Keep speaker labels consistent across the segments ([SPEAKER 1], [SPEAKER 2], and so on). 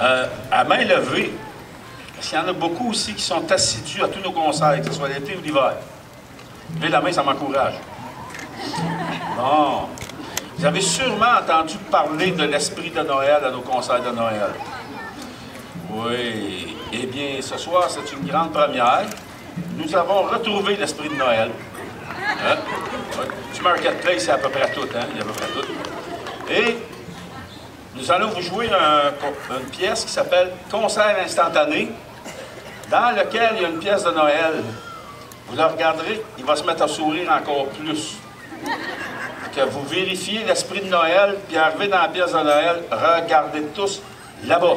[SPEAKER 1] À main levée, parce qu'il y en a beaucoup aussi qui sont assidus à tous nos concerts, que ce soit l'été ou l'hiver. Levez la main, ça m'encourage. Bon. Vous avez sûrement entendu parler de l'esprit de Noël à nos concerts de Noël. Oui. Eh bien, ce soir, c'est une grande première. Nous avons retrouvé l'esprit de Noël. Hein? Du Marketplace, c'est à peu près tout, hein? Il y a à peu près tout. Et nous allons vous jouer une pièce qui s'appelle Concert instantané, dans lequel il y a une pièce de Noël. Vous le regarderez, il va se mettre à sourire encore plus. Que vous vérifiez l'esprit de Noël, puis arrivez dans la pièce de Noël, regardez tous là-bas.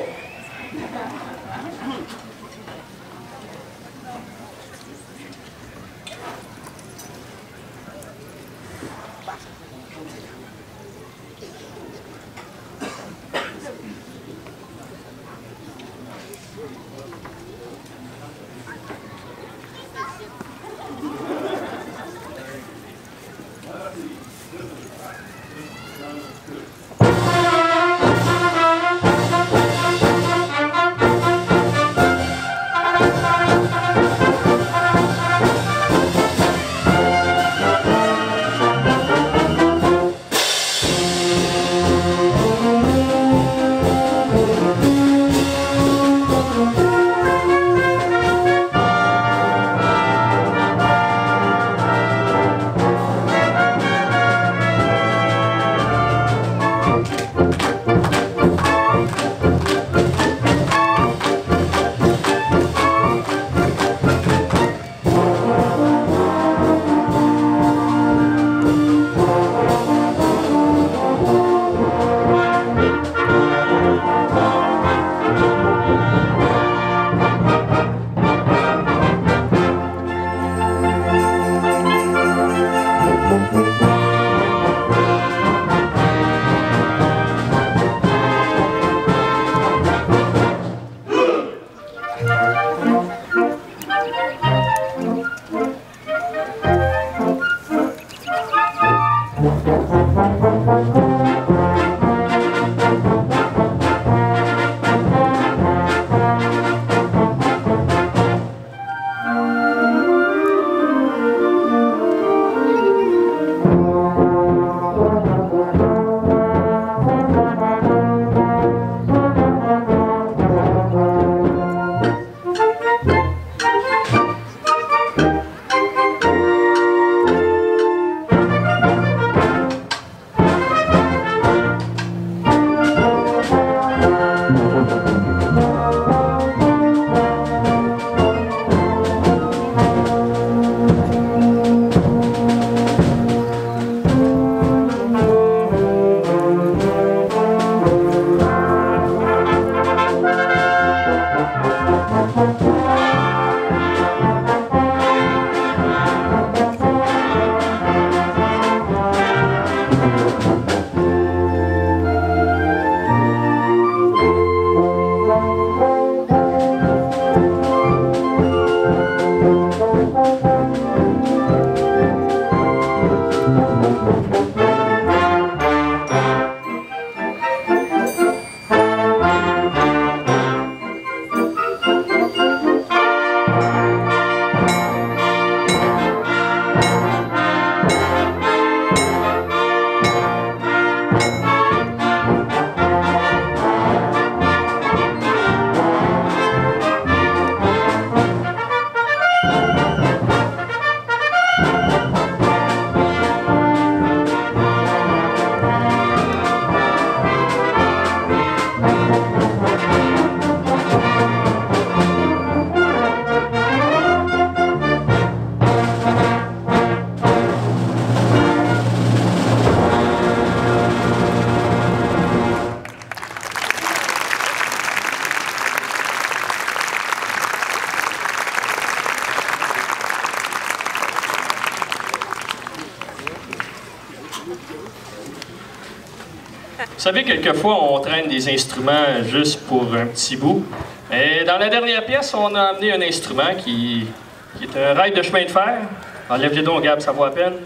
[SPEAKER 2] Vous savez, quelquefois, on traîne des instruments juste pour un petit bout. Et dans la dernière pièce, on a amené un instrument qui est un rail de chemin de fer. Enlève les dons, Gab, ça vaut à peine.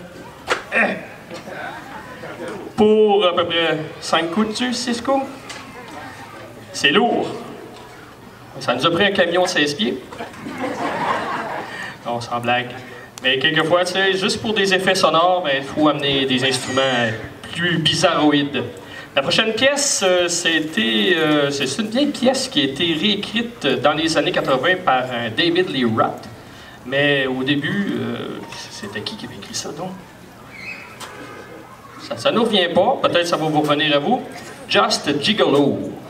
[SPEAKER 2] Pour à peu près 5 coups dessus, 6 coups. C'est lourd. Ça nous a pris un camion de 16 pieds. Non, sans blague. Mais quelquefois, tu sais, juste pour des effets sonores, il faut amener des instruments plus bizarroïdes. La prochaine pièce, c'est une vieille pièce qui a été réécrite dans les années 80 par David Lee Roth. Mais au début, c'était qui avait écrit ça, donc? Ça ne nous revient pas. Peut-être ça va vous revenir à vous. Just Gigolo.